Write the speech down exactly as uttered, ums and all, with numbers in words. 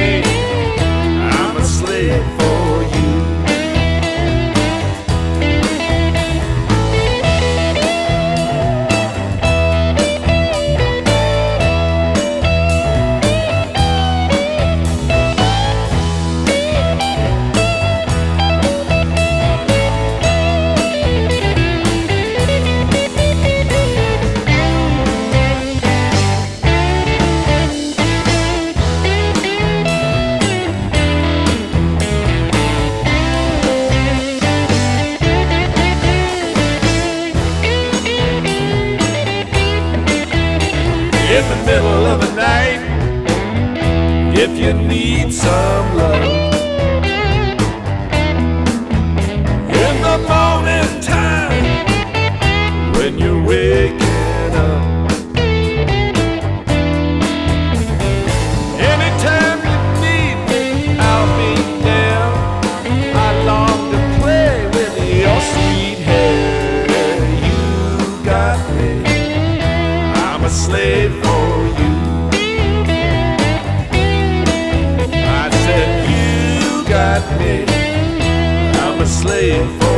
me, I'm a slave for you. In the middle of the night, if you need some love. In the morning time, when you're waking up. Anytime you need me, I'll be there. I long to play with your sweet hair. You got me, I'm a slave for you. I said you got me, I'm a slave for you.